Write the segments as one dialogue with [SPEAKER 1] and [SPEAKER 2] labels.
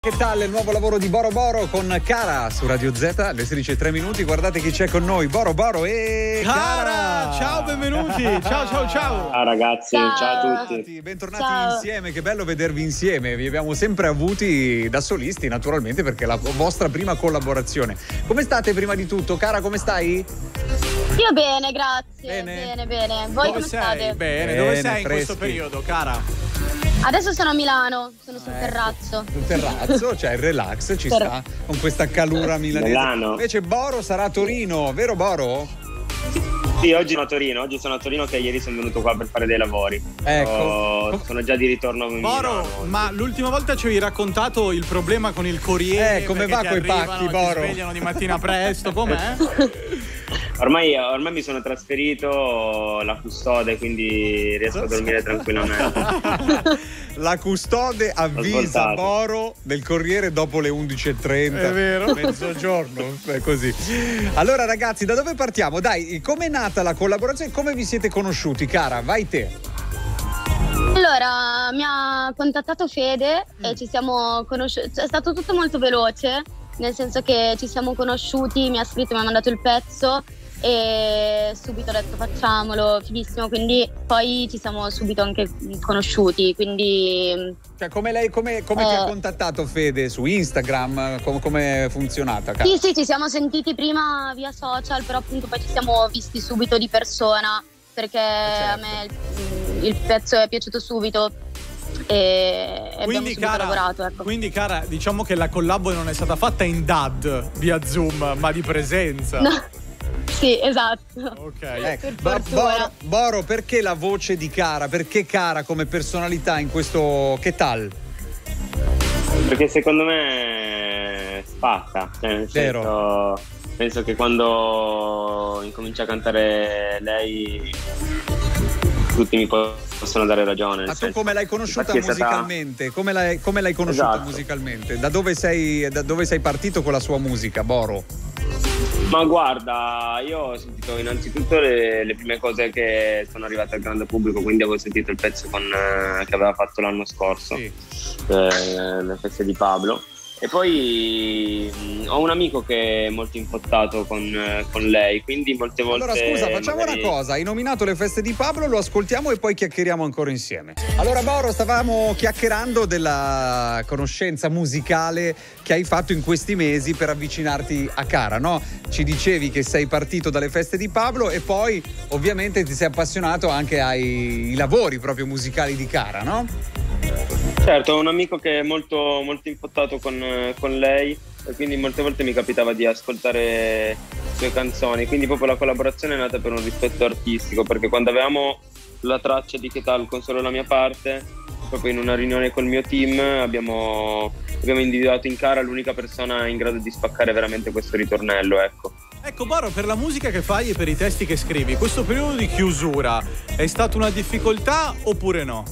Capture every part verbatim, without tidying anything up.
[SPEAKER 1] Che tal il nuovo lavoro di Boro Boro con Cara su Radio Z alle sedici e tre minuti? Guardate chi c'è con noi, Boro Boro e
[SPEAKER 2] Cara!
[SPEAKER 1] Cara.
[SPEAKER 2] Ciao, benvenuti! Ciao, ciao, ciao!
[SPEAKER 3] Ciao ragazzi, ciao, ciao a tutti.
[SPEAKER 1] Bentornati
[SPEAKER 4] Ciao.
[SPEAKER 1] insieme, che bello vedervi insieme. Vi abbiamo sempre avuti da solisti, naturalmente, perché è la vostra prima collaborazione. Come state prima di tutto? Cara, come stai?
[SPEAKER 4] Io bene, grazie.
[SPEAKER 1] Bene.
[SPEAKER 4] Bene, bene. Voi
[SPEAKER 2] Dove
[SPEAKER 4] come
[SPEAKER 2] sei?
[SPEAKER 4] state?
[SPEAKER 2] Bene,
[SPEAKER 1] Bene,
[SPEAKER 2] dove sei in
[SPEAKER 1] freschi.
[SPEAKER 2] questo periodo, Cara?
[SPEAKER 4] Adesso sono a Milano, sono sul
[SPEAKER 1] Ecco.
[SPEAKER 4] terrazzo.
[SPEAKER 1] Sul terrazzo, cioè il relax ci
[SPEAKER 4] Per-
[SPEAKER 1] sta con questa calura milanese.
[SPEAKER 3] Milano.
[SPEAKER 1] Invece Boro sarà a Torino, vero Boro?
[SPEAKER 3] Sì, oggi sono a Torino, oggi sono a Torino che ieri sono venuto qua per fare dei lavori.
[SPEAKER 1] Ecco.
[SPEAKER 3] Oh, sono già di ritorno a Milano.
[SPEAKER 2] Boro, ma l'ultima volta ci avevi raccontato il problema con il corriere.
[SPEAKER 1] Eh, come
[SPEAKER 2] perché
[SPEAKER 1] va
[SPEAKER 2] ti
[SPEAKER 1] coi
[SPEAKER 2] arrivano,
[SPEAKER 1] pacchi,
[SPEAKER 2] ti
[SPEAKER 1] Boro?
[SPEAKER 2] svegliano di mattina presto, com'è?
[SPEAKER 3] Ormai, ormai mi sono trasferito, la custode, quindi riesco a dormire tranquillamente.
[SPEAKER 1] La custode avvisa
[SPEAKER 3] Ascoltate.
[SPEAKER 1] Boro del Corriere dopo le undici e trenta.
[SPEAKER 2] È vero.
[SPEAKER 1] Mezzogiorno, è così. Allora ragazzi, da dove partiamo? Dai, com'è nata la collaborazione? Come vi siete conosciuti? Cara, vai te.
[SPEAKER 4] Allora, mi ha contattato Fede e ci siamo conosciuti. È stato tutto molto veloce, nel senso che ci siamo conosciuti, mi ha scritto, mi ha mandato il pezzo e subito ho detto facciamolo, fighissimo, quindi poi ci siamo subito anche conosciuti, quindi
[SPEAKER 1] Cioè, come lei, come, come ti ha
[SPEAKER 4] Eh.
[SPEAKER 1] contattato Fede? Su Instagram? Com- come è funzionata? Cara?
[SPEAKER 4] sì sì, ci siamo sentiti prima via social, però appunto poi ci siamo visti subito di persona, perché
[SPEAKER 1] certo.
[SPEAKER 4] a me il, il pezzo è piaciuto subito e abbiamo
[SPEAKER 2] Quindi
[SPEAKER 4] subito
[SPEAKER 2] cara,
[SPEAKER 4] lavorato, ecco.
[SPEAKER 2] quindi cara, diciamo che la collabo non è stata fatta in D A D via Zoom, ma di presenza.
[SPEAKER 4] No. Sì, esatto.
[SPEAKER 2] Ok.
[SPEAKER 1] Ecco.
[SPEAKER 4] Per
[SPEAKER 1] Ba-
[SPEAKER 4] fortuna.
[SPEAKER 1] Boro, Boro, perché la voce di Cara? Perché Cara come personalità in questo Che tal?
[SPEAKER 3] Perché secondo me spacca. Cioè, nel
[SPEAKER 1] Vero.
[SPEAKER 3] senso, penso che quando incomincia a cantare lei tutti mi possono dare ragione. nel
[SPEAKER 1] Ma tu
[SPEAKER 3] senso.
[SPEAKER 1] come l'hai conosciuta
[SPEAKER 3] Infatti è stata-
[SPEAKER 1] musicalmente? Come l'hai, come l'hai conosciuta
[SPEAKER 3] Esatto.
[SPEAKER 1] musicalmente? Da dove, sei, da dove sei partito con la sua musica, Boro?
[SPEAKER 3] Ma guarda, io ho sentito innanzitutto le, le prime cose che sono arrivate al grande pubblico, quindi avevo sentito il pezzo con, eh, che aveva fatto l'anno scorso,
[SPEAKER 1] Sì.
[SPEAKER 3] eh, le feste di Pablo. E poi mh, ho un amico che è molto impottato con, eh, con lei, quindi molte volte...
[SPEAKER 1] Allora scusa, facciamo
[SPEAKER 3] magari-
[SPEAKER 1] una cosa, hai nominato le feste di Pablo, lo ascoltiamo e poi chiacchieriamo ancora insieme. Allora Boro, stavamo chiacchierando della conoscenza musicale che hai fatto in questi mesi per avvicinarti a Cara, no? Ci dicevi che sei partito dalle feste di Pablo e poi ovviamente ti sei appassionato anche ai ai lavori proprio musicali di Cara, no?
[SPEAKER 3] Certo, ho un amico che è molto, molto impottato con, eh, con lei e quindi molte volte mi capitava di ascoltare le sue canzoni, quindi proprio la collaborazione è nata per un rispetto artistico, perché quando avevamo la traccia di Che tal con solo la mia parte, proprio in una riunione col mio team abbiamo, abbiamo individuato in Cara l'unica persona in grado di spaccare veramente questo ritornello, ecco.
[SPEAKER 2] Ecco Boro, per la musica che fai e per i testi che scrivi, questo periodo di chiusura è stata una difficoltà oppure no?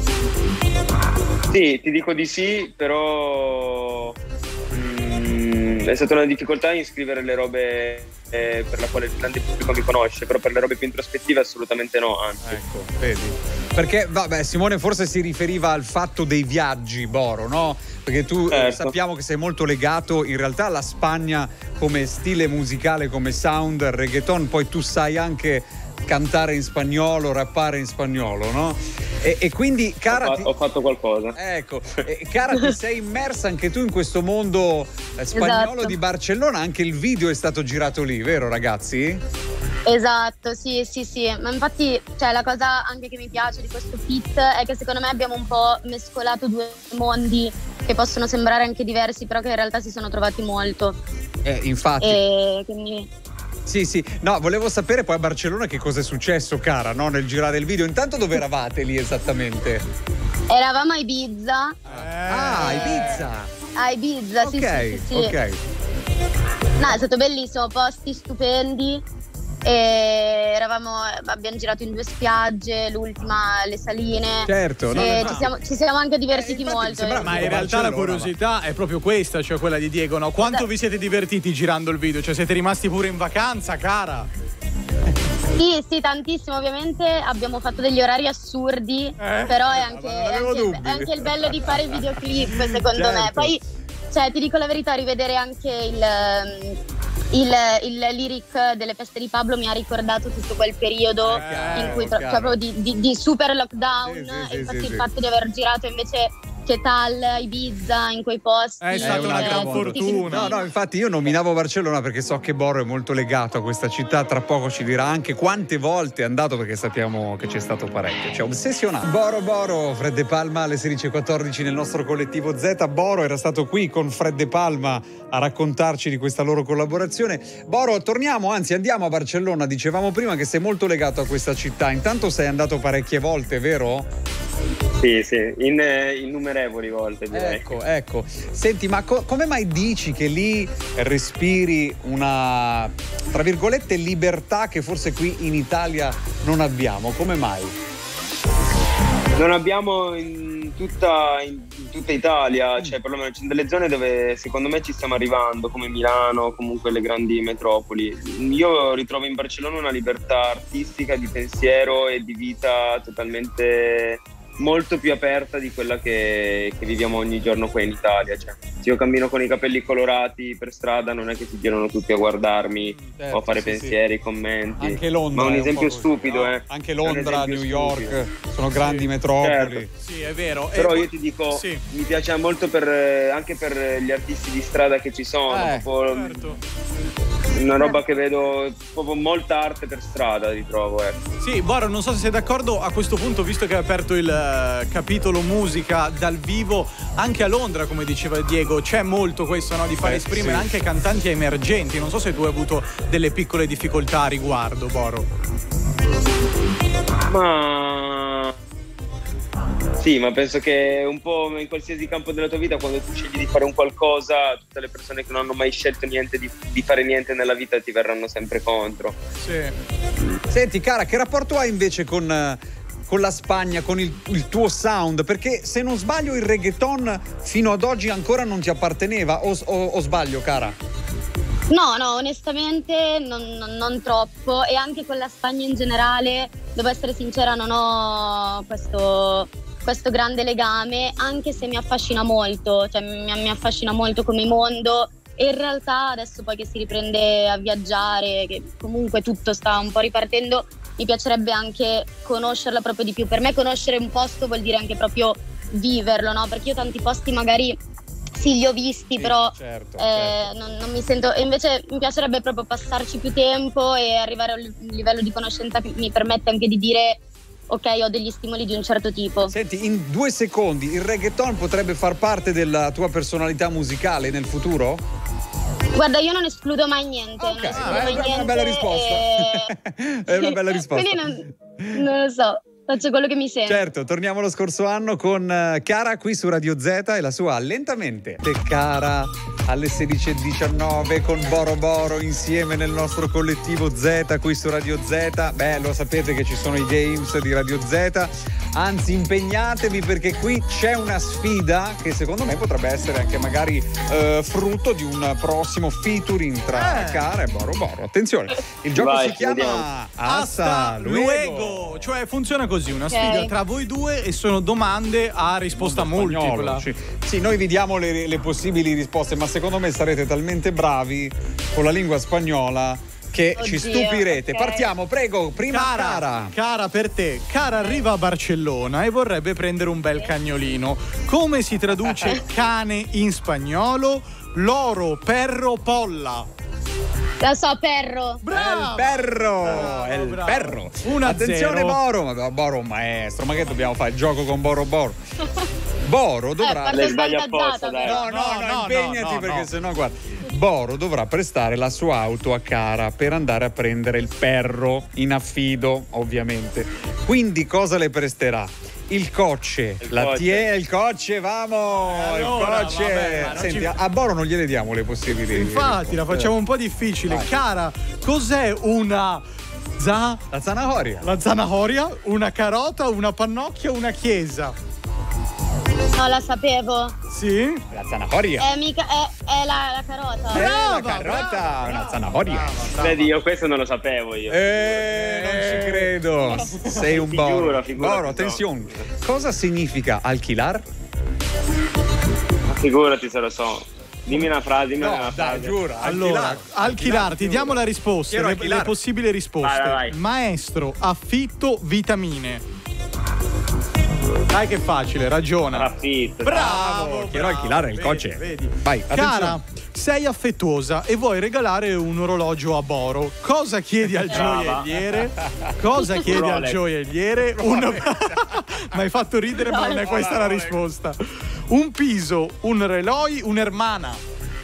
[SPEAKER 3] Sì, ti dico di sì, però mm, è stata una difficoltà in scrivere le robe eh, per la quale il grande pubblico mi conosce, però per le robe più introspettive assolutamente no, anzi.
[SPEAKER 1] Ecco, vedi. Perché, vabbè, Simone forse si riferiva al fatto dei viaggi, Boro, no? Perché tu eh,
[SPEAKER 3] Certo.
[SPEAKER 1] sappiamo che sei molto legato in realtà alla Spagna come stile musicale, come sound, reggaeton, poi tu sai anche cantare in spagnolo, rappare in spagnolo, no? E, e quindi, Cara,
[SPEAKER 3] Ho,
[SPEAKER 1] ti...
[SPEAKER 3] fa- ho fatto qualcosa.
[SPEAKER 1] Ecco, e, Cara, ti sei immersa anche tu in questo mondo eh, spagnolo
[SPEAKER 4] Esatto.
[SPEAKER 1] di Barcellona, anche il video è stato girato lì, vero ragazzi?
[SPEAKER 4] Esatto, sì, sì, sì. Ma infatti, cioè, la cosa anche che mi piace di questo feat è che secondo me abbiamo un po' mescolato due mondi che possono sembrare anche diversi, però che in realtà si sono trovati molto.
[SPEAKER 1] Eh, infatti.
[SPEAKER 4] E quindi
[SPEAKER 1] Sì, sì, no, volevo sapere poi a Barcellona che cosa è successo, Cara, no? Nel girare il video. Intanto dove eravate lì esattamente?
[SPEAKER 4] eravamo a Ibiza.
[SPEAKER 1] Ah, Ibiza.
[SPEAKER 4] A Ibiza, sì,
[SPEAKER 1] Ok,
[SPEAKER 4] sì, sì, sì.
[SPEAKER 1] ok.
[SPEAKER 4] No, è stato bellissimo, posti stupendi. E eravamo, abbiamo girato in due spiagge, l'ultima le Saline.
[SPEAKER 1] Certo, no,
[SPEAKER 4] e
[SPEAKER 1] no,
[SPEAKER 4] ci,
[SPEAKER 1] no.
[SPEAKER 4] siamo, ci siamo anche divertiti
[SPEAKER 1] Eh, infatti,
[SPEAKER 4] molto.
[SPEAKER 1] sembra-
[SPEAKER 4] eh.
[SPEAKER 2] Ma in
[SPEAKER 1] Dico,
[SPEAKER 2] realtà la
[SPEAKER 1] Barcellona,
[SPEAKER 2] curiosità è proprio questa, cioè quella di Diego, no? Quanto
[SPEAKER 4] Esatto.
[SPEAKER 2] vi siete divertiti girando il video? Cioè siete rimasti pure in vacanza, Cara?
[SPEAKER 4] Sì, sì, tantissimo. Ovviamente abbiamo fatto degli orari assurdi,
[SPEAKER 2] Eh?
[SPEAKER 4] però è anche,
[SPEAKER 1] Ma non
[SPEAKER 4] è
[SPEAKER 1] avevo
[SPEAKER 4] anche,
[SPEAKER 1] dubbi.
[SPEAKER 4] è anche il bello di fare i videoclip, secondo
[SPEAKER 1] Certo.
[SPEAKER 4] me. Poi cioè ti dico la verità, rivedere anche il... Il, il lyric delle feste di Pablo mi ha ricordato tutto quel periodo
[SPEAKER 1] eh,
[SPEAKER 4] in cui
[SPEAKER 1] chiaro.
[SPEAKER 4] pro- proprio di, di, di super lockdown,
[SPEAKER 1] Sì, sì,
[SPEAKER 4] e
[SPEAKER 1] sì,
[SPEAKER 4] infatti
[SPEAKER 1] sì,
[SPEAKER 4] il
[SPEAKER 1] sì.
[SPEAKER 4] fatto di aver girato invece Chetal, Ibiza, in quei posti
[SPEAKER 2] È stata
[SPEAKER 1] una gran
[SPEAKER 4] tutti-
[SPEAKER 2] fortuna.
[SPEAKER 1] No, no, infatti io nominavo Barcellona perché so che Boro è molto legato a questa città. Tra poco ci dirà anche quante volte è andato, perché sappiamo che c'è stato parecchio. C'è ossessionato. Boro Boro, Fred De Palma alle sedici e quattordici nel nostro collettivo Z. Boro era stato qui con Fred De Palma a raccontarci di questa loro collaborazione. Boro, torniamo, anzi andiamo a Barcellona. Dicevamo prima che sei molto legato a questa città. Intanto sei andato parecchie volte, vero?
[SPEAKER 3] Sì, sì, in, eh, innumerevoli volte direi.
[SPEAKER 1] Ecco, ecco. Senti, ma co- come mai dici che lì respiri una, tra virgolette, libertà che forse qui in Italia non abbiamo? Come mai?
[SPEAKER 3] Non abbiamo in tutta, in tutta Italia, cioè perlomeno ci sono delle zone dove secondo me ci stiamo arrivando, come Milano, comunque le grandi metropoli. Io ritrovo in Barcellona una libertà artistica, di pensiero e di vita totalmente molto più aperta di quella che, che viviamo ogni giorno qua in Italia. Cioè, se io cammino con i capelli colorati per strada non è che si girano tutti a guardarmi
[SPEAKER 1] Certo,
[SPEAKER 3] o a fare
[SPEAKER 1] sì,
[SPEAKER 3] pensieri,
[SPEAKER 1] sì.
[SPEAKER 3] commenti.
[SPEAKER 1] Anche Londra
[SPEAKER 3] Ma un
[SPEAKER 1] è
[SPEAKER 3] esempio
[SPEAKER 1] po' così,
[SPEAKER 3] stupido,
[SPEAKER 1] no?
[SPEAKER 3] eh.
[SPEAKER 1] Anche
[SPEAKER 3] È un
[SPEAKER 1] Londra,
[SPEAKER 3] esempio
[SPEAKER 1] New York
[SPEAKER 3] stupido.
[SPEAKER 1] sono grandi
[SPEAKER 2] Sì,
[SPEAKER 1] metropoli.
[SPEAKER 3] certo.
[SPEAKER 2] Sì, è vero.
[SPEAKER 3] Però
[SPEAKER 2] E-
[SPEAKER 3] io ti dico,
[SPEAKER 2] sì.
[SPEAKER 3] mi piace molto per, eh, anche per gli artisti di strada che ci sono,
[SPEAKER 1] Eh,
[SPEAKER 3] proprio
[SPEAKER 2] Certo.
[SPEAKER 3] una roba che vedo, proprio molta arte per strada ritrovo, ecco.
[SPEAKER 2] Sì, Boro, non so se sei d'accordo a questo punto, visto che hai aperto il eh, capitolo musica dal vivo, anche a Londra, come diceva Diego, c'è molto questo, no, di fare
[SPEAKER 1] Eh,
[SPEAKER 2] esprimere
[SPEAKER 1] sì.
[SPEAKER 2] anche cantanti emergenti. Non so se tu hai avuto delle piccole difficoltà a riguardo, Boro.
[SPEAKER 3] Ma sì, ma penso che un po' in qualsiasi campo della tua vita, quando tu scegli di fare un qualcosa, tutte le persone che non hanno mai scelto niente di, di fare niente nella vita ti verranno sempre contro.
[SPEAKER 2] Sì.
[SPEAKER 1] Senti, cara, che rapporto hai invece con, eh, con la Spagna, con il, il tuo sound? Perché se non sbaglio il reggaeton fino ad oggi ancora non ti apparteneva, o, o- o sbaglio, cara?
[SPEAKER 4] No, no, onestamente non, non- non troppo, e anche con la Spagna in generale, devo essere sincera, non ho questo, questo grande legame, anche se mi affascina molto, cioè mi, mi affascina molto come mondo, e in realtà adesso poi che si riprende a viaggiare, che comunque tutto sta un po' ripartendo, mi piacerebbe anche conoscerla proprio di più. Per me conoscere un posto vuol dire anche proprio viverlo, no? Perché io tanti posti magari sì, li ho visti,
[SPEAKER 1] Sì,
[SPEAKER 4] però
[SPEAKER 1] certo,
[SPEAKER 4] eh,
[SPEAKER 1] certo.
[SPEAKER 4] non, non mi sento. E invece mi piacerebbe proprio passarci più tempo e arrivare a un livello di conoscenza che mi permette anche di dire ok, ho degli stimoli di un certo tipo.
[SPEAKER 1] Senti, in due secondi, il reggaeton potrebbe far parte della tua personalità musicale nel futuro?
[SPEAKER 4] Guarda, io non escludo mai niente.
[SPEAKER 1] Ok,
[SPEAKER 4] non escludo
[SPEAKER 1] è
[SPEAKER 4] mai
[SPEAKER 1] una
[SPEAKER 4] niente,
[SPEAKER 1] bella risposta.
[SPEAKER 4] e-
[SPEAKER 1] È una bella risposta.
[SPEAKER 4] Quindi non, non lo so, faccio quello che mi sento.
[SPEAKER 1] Certo, torniamo allo scorso anno con eh, Cara qui su Radio Z e la sua Lentamente. E Cara alle sedici e diciannove con Boro Boro insieme nel nostro collettivo Z qui su Radio Z. Beh, lo sapete che ci sono i games di Radio Z. Anzi, impegnatevi perché qui c'è una sfida che secondo me potrebbe essere anche magari eh, frutto di un prossimo featuring tra
[SPEAKER 2] Eh.
[SPEAKER 1] Cara e Boro Boro. Attenzione, il gioco
[SPEAKER 3] Vai,
[SPEAKER 1] si chiama
[SPEAKER 3] vediamo.
[SPEAKER 1] Hasta Luego.
[SPEAKER 2] Cioè funziona così, una
[SPEAKER 4] Ok.
[SPEAKER 2] sfida tra voi due e sono domande a risposta
[SPEAKER 1] Mondo
[SPEAKER 2] multipla.
[SPEAKER 1] spagnolo, sì. Sì, noi vi diamo le, le possibili risposte, ma secondo me sarete talmente bravi con la lingua spagnola che ci
[SPEAKER 4] Oddio,
[SPEAKER 1] stupirete.
[SPEAKER 4] ok.
[SPEAKER 1] Partiamo, prego, prima
[SPEAKER 2] Cara,
[SPEAKER 1] Cara.
[SPEAKER 2] cara per te, Cara arriva a Barcellona e vorrebbe prendere un bel cagnolino. Come si traduce cane in spagnolo? Loro, perro, polla.
[SPEAKER 4] La so, perro.
[SPEAKER 1] È il perro,
[SPEAKER 2] Bravo,
[SPEAKER 1] è il
[SPEAKER 2] bravo.
[SPEAKER 1] perro.
[SPEAKER 2] uno a
[SPEAKER 1] Attenzione
[SPEAKER 2] zero.
[SPEAKER 1] Boro, ma Boro è un maestro, ma che dobbiamo fare? Il gioco con Boro Boro. Boro dovrà...
[SPEAKER 4] parto
[SPEAKER 3] Le sbaglia
[SPEAKER 4] svantaggiata,
[SPEAKER 3] apposta, dai.
[SPEAKER 4] però.
[SPEAKER 1] No, no, no,
[SPEAKER 2] No, no,
[SPEAKER 1] impegnati
[SPEAKER 2] no,
[SPEAKER 1] perché
[SPEAKER 2] no.
[SPEAKER 1] sennò guarda. Boro dovrà prestare la sua auto a Cara per andare a prendere il perro in affido, ovviamente. Quindi cosa le presterà? Il cocce,
[SPEAKER 3] Il
[SPEAKER 1] la
[SPEAKER 3] cocce.
[SPEAKER 1] tie, il cocce, vamo,
[SPEAKER 2] Allora,
[SPEAKER 1] il cocce.
[SPEAKER 2] vabbè, ma non
[SPEAKER 1] Senti,
[SPEAKER 2] ci-
[SPEAKER 1] a Boro non gliele diamo le possibilità.
[SPEAKER 2] Infatti, la facciamo un po' difficile.
[SPEAKER 1] Vai.
[SPEAKER 2] Cara, cos'è una za...
[SPEAKER 1] La zanahoria.
[SPEAKER 2] la zanahoria, una carota, una pannocchia, una chiesa?
[SPEAKER 4] No, la sapevo.
[SPEAKER 2] Sì?
[SPEAKER 1] La zanahoria.
[SPEAKER 4] È, mica, è, è la, la carota.
[SPEAKER 1] Eh, la
[SPEAKER 2] brava,
[SPEAKER 1] carota,
[SPEAKER 2] brava,
[SPEAKER 1] una
[SPEAKER 2] brava,
[SPEAKER 1] zanahoria.
[SPEAKER 2] brava, brava.
[SPEAKER 3] Vedi, io questo non lo sapevo io.
[SPEAKER 1] Eh, non ci credo. Sei un
[SPEAKER 3] Figura,
[SPEAKER 1] Boro.
[SPEAKER 3] figura,
[SPEAKER 1] Boro,
[SPEAKER 3] no.
[SPEAKER 1] attenzione. Cosa significa alquilar?
[SPEAKER 3] Ma figurati se lo so. Dimmi una frase, dimmi
[SPEAKER 1] No,
[SPEAKER 3] una
[SPEAKER 1] dai,
[SPEAKER 3] frase.
[SPEAKER 1] giura.
[SPEAKER 2] Allora, Alchilar, ti diamo la risposta,
[SPEAKER 1] Quiero
[SPEAKER 2] le,
[SPEAKER 1] alquilar.
[SPEAKER 2] le possibili risposte.
[SPEAKER 3] Vai, vai, vai.
[SPEAKER 2] Maestro, affitto, vitamine. Dai che è facile, ragiona.
[SPEAKER 3] Raffitto.
[SPEAKER 2] Bravo,
[SPEAKER 1] Quiero alquilar il
[SPEAKER 2] vedi,
[SPEAKER 1] coche.
[SPEAKER 2] vedi.
[SPEAKER 1] Vai,
[SPEAKER 2] Cara,
[SPEAKER 1] attenzione.
[SPEAKER 2] sei affettuosa e vuoi regalare un orologio a Boro. Cosa chiedi al
[SPEAKER 3] Brava.
[SPEAKER 2] gioielliere? Cosa chiedi al
[SPEAKER 3] Rolex.
[SPEAKER 2] gioielliere? Un... Mi hai fatto ridere, ma non è questa la risposta. Un piso, un reloj, un'ermana.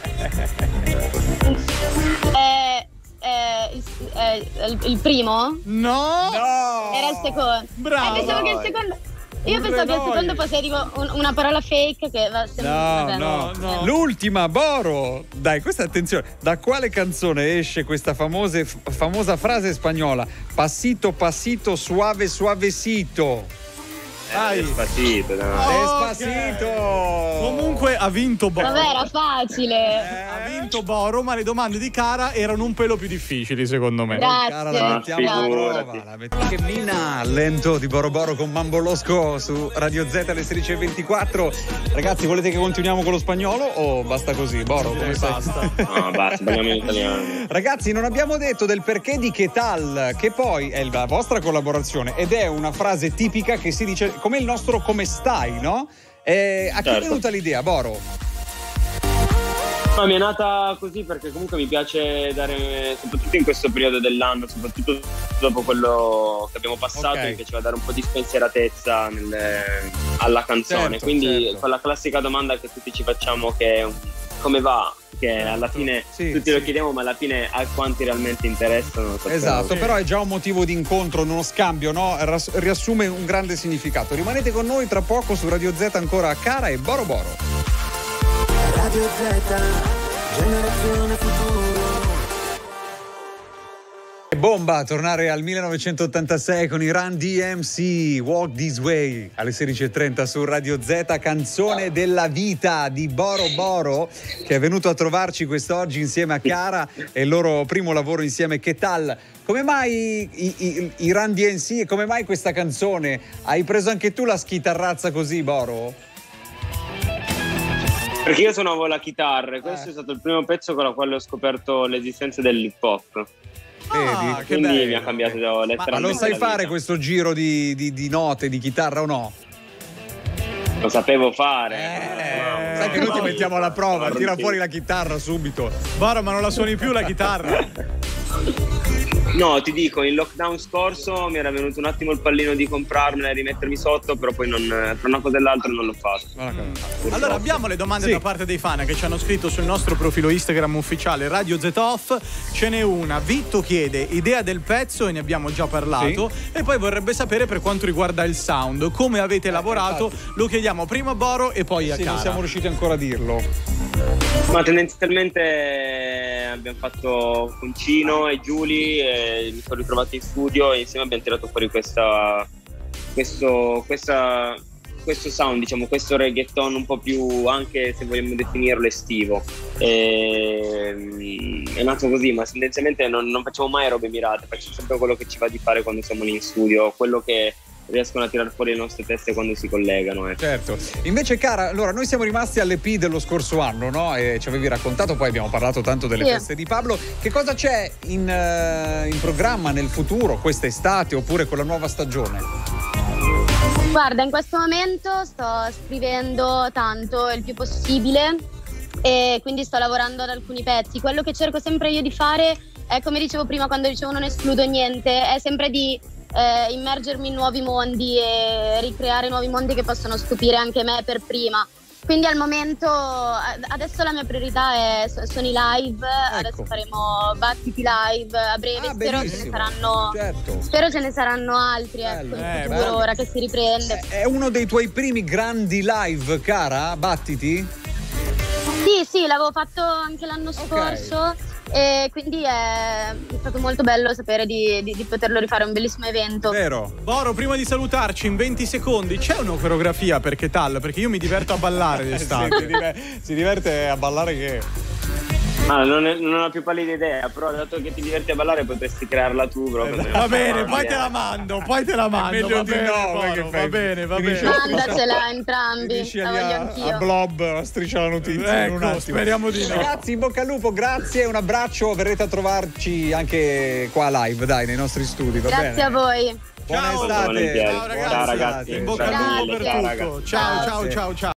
[SPEAKER 4] Eh, eh, il, eh, il- il primo?
[SPEAKER 2] No!
[SPEAKER 1] No!
[SPEAKER 4] Era il secondo.
[SPEAKER 2] Bravo.
[SPEAKER 4] Eh, pensavo che il secondo. Io
[SPEAKER 2] Un
[SPEAKER 4] pensavo che il
[SPEAKER 2] reloj.
[SPEAKER 4] secondo fosse tipo un- una parola fake che va sempre.
[SPEAKER 1] No,
[SPEAKER 4] vabbè.
[SPEAKER 1] no,
[SPEAKER 2] no.
[SPEAKER 1] L'ultima, Boro. Dai, questa attenzione. Da quale canzone esce questa famose, f- famosa frase spagnola? Passito, passito, suave, suavecito.
[SPEAKER 2] Dai.
[SPEAKER 3] Despacito, no.
[SPEAKER 2] Ok.
[SPEAKER 1] Despacito.
[SPEAKER 2] Comunque ha vinto Boro.
[SPEAKER 4] Vabbè, era facile.
[SPEAKER 2] Ha vinto Boro, ma le domande di Cara erano un pelo più difficili, secondo me.
[SPEAKER 4] Grazie.
[SPEAKER 1] Cara, la mettiamo a
[SPEAKER 3] Figurati.
[SPEAKER 1] prova. La mettiamo. Che mina, lento di Boro Boro con Mambo Losco su Radio Z alle sedici e ventiquattro. Ragazzi, volete che continuiamo con lo spagnolo o basta così? Boro, come stai?
[SPEAKER 2] Basta.
[SPEAKER 3] No, basta, parliamo in italiano.
[SPEAKER 1] Ragazzi, non abbiamo detto del perché di che tal, che poi è la vostra collaborazione ed è una frase tipica che si dice come il nostro come stai, no? Eh, a chi è
[SPEAKER 3] Certo.
[SPEAKER 1] venuta l'idea, Boro?
[SPEAKER 3] No, mi è nata così perché comunque mi piace dare, soprattutto in questo periodo dell'anno, soprattutto dopo quello che abbiamo passato,
[SPEAKER 1] Ok.
[SPEAKER 3] mi piaceva dare un po' di spensieratezza nelle- alla canzone.
[SPEAKER 1] Certo,
[SPEAKER 3] Quindi
[SPEAKER 1] certo.
[SPEAKER 3] quella classica domanda che tutti ci facciamo che è un- come va? Che alla fine
[SPEAKER 1] Sì,
[SPEAKER 3] tutti
[SPEAKER 1] sì.
[SPEAKER 3] lo chiediamo, ma alla fine a quanti realmente interessano. lo sappiamo.
[SPEAKER 1] Esatto, però è già un motivo di incontro, uno scambio, no? Ras- riassume un grande significato. Rimanete con noi tra poco su Radio Z ancora Cara e Boro Boro.
[SPEAKER 5] Radio Z, generazione futuro.
[SPEAKER 1] Bomba, tornare al millenovecentottantasei con i Run D M C, Walk This Way, alle sedici e trenta su Radio Z, canzone della vita di Boro Boro, che è venuto a trovarci quest'oggi insieme a Chiara e il loro primo lavoro insieme. Che tal? Come mai i, i, i Run D M C e come mai questa canzone? Hai preso anche tu la schitarrazza così, Boro?
[SPEAKER 3] Perché io suonavo la chitarra e questo
[SPEAKER 1] Eh.
[SPEAKER 3] è stato il primo pezzo con la quale ho scoperto l'esistenza dell'hip hop.
[SPEAKER 2] Ah,
[SPEAKER 1] Vedi?
[SPEAKER 2] che
[SPEAKER 3] Quindi
[SPEAKER 2] bello.
[SPEAKER 3] mi ha cambiato letteralmente.
[SPEAKER 1] Ma lo sai
[SPEAKER 3] la
[SPEAKER 1] fare
[SPEAKER 3] vita.
[SPEAKER 1] questo giro di, di, di note, di chitarra o no?
[SPEAKER 3] Lo sapevo fare.
[SPEAKER 1] Eh, sai che noi ti mettiamo alla prova, tira fuori la chitarra subito.
[SPEAKER 2] Boro, ma non la suoni più la chitarra?
[SPEAKER 3] No, ti dico, in lockdown scorso mi era venuto un attimo il pallino di comprarmela e rimettermi sotto, però poi non, tra una cosa e l'altra non l'ho fatto.
[SPEAKER 2] Allora abbiamo le domande
[SPEAKER 1] Sì.
[SPEAKER 2] da parte dei fan che ci hanno scritto sul nostro profilo Instagram ufficiale Radio Z Off. Ce n'è una. Vitto chiede idea del pezzo e ne abbiamo già parlato. E poi vorrebbe sapere per quanto riguarda il sound, come avete lavorato. Lo chiediamo prima a Boro e poi a
[SPEAKER 1] Sì, non
[SPEAKER 2] Cara.
[SPEAKER 1] siamo riusciti ancora a dirlo.
[SPEAKER 3] Ma tendenzialmente abbiamo fatto con Cino e Giulia e mi sono ritrovato in studio e insieme abbiamo tirato fuori questa, questo, questa, questo sound, diciamo, questo reggaeton un po' più, anche se vogliamo definirlo, estivo. E, è nato così, ma tendenzialmente non, non facciamo mai robe mirate, facciamo sempre quello che ci va di fare quando siamo lì in studio, quello che riescono a tirare fuori le nostre teste quando si collegano. Ecco.
[SPEAKER 1] Certo. Invece, Cara, allora noi siamo rimasti all'E P dello scorso anno, no? E ci avevi raccontato, poi abbiamo parlato tanto delle
[SPEAKER 4] Sì.
[SPEAKER 1] feste di Pablo. Che cosa c'è in, eh, in programma nel futuro, quest'estate oppure con la nuova stagione?
[SPEAKER 4] Guarda, in questo momento sto scrivendo tanto, il più possibile, e quindi sto lavorando ad alcuni pezzi. Quello che cerco sempre io di fare è, come dicevo prima quando dicevo non escludo niente, è sempre di eh, immergermi in nuovi mondi e ricreare nuovi mondi che possono stupire anche me per prima. Quindi al momento, ad- adesso la mia priorità è, sono i live, adesso faremo battiti live a breve,
[SPEAKER 1] Ah,
[SPEAKER 4] spero ce ne
[SPEAKER 1] bellissimo.
[SPEAKER 4] saranno,
[SPEAKER 1] Certo.
[SPEAKER 4] spero ce ne saranno altri,
[SPEAKER 1] Bello.
[SPEAKER 4] ecco, in
[SPEAKER 2] Eh,
[SPEAKER 4] futuro,
[SPEAKER 2] bello.
[SPEAKER 4] ora che si riprende.
[SPEAKER 1] È uno dei tuoi primi grandi live, Cara? Battiti?
[SPEAKER 4] Sì, sì, l'avevo fatto anche l'anno scorso e quindi è stato molto bello sapere di, di- di poterlo rifare, un bellissimo evento.
[SPEAKER 1] Vero?
[SPEAKER 2] Boro, prima di salutarci in venti secondi, c'è una coreografia per Che tal? Perché io mi diverto a ballare
[SPEAKER 1] Eh, sì,
[SPEAKER 2] d'estate.
[SPEAKER 1] si, diver- si diverte a ballare che...
[SPEAKER 3] Ah, non, è, non ho più pallida idea, però dato che ti diverti a ballare potresti crearla tu proprio.
[SPEAKER 2] Eh, va bene, poi te la mando, poi te la mando.
[SPEAKER 1] Meglio
[SPEAKER 2] Va
[SPEAKER 1] di
[SPEAKER 2] bene,
[SPEAKER 1] no,
[SPEAKER 2] Mauro,
[SPEAKER 1] perché
[SPEAKER 2] va
[SPEAKER 1] fai-
[SPEAKER 2] bene, va
[SPEAKER 1] finisce-
[SPEAKER 2] bene.
[SPEAKER 4] Mandacela entrambi,
[SPEAKER 1] Finisci
[SPEAKER 4] la
[SPEAKER 1] lì
[SPEAKER 4] voglio
[SPEAKER 1] a,
[SPEAKER 4] anch'io.
[SPEAKER 1] a blob, a striscia la notizia in un
[SPEAKER 2] Ecco,
[SPEAKER 1] attimo.
[SPEAKER 2] speriamo di no.
[SPEAKER 1] Ragazzi, in bocca al lupo, grazie, un abbraccio, verrete a trovarci anche qua live, dai, nei nostri studi, va
[SPEAKER 4] Grazie
[SPEAKER 1] bene?
[SPEAKER 4] a voi.
[SPEAKER 1] Buona
[SPEAKER 2] Ciao.
[SPEAKER 1] estate.
[SPEAKER 3] Volentieri.
[SPEAKER 2] Ciao ragazzi,
[SPEAKER 3] Ciao, ragazzi.
[SPEAKER 2] in bocca al lupo per
[SPEAKER 4] Grazie.
[SPEAKER 2] tutto. Ciao, ciao,
[SPEAKER 1] Grazie.
[SPEAKER 2] ciao, ciao.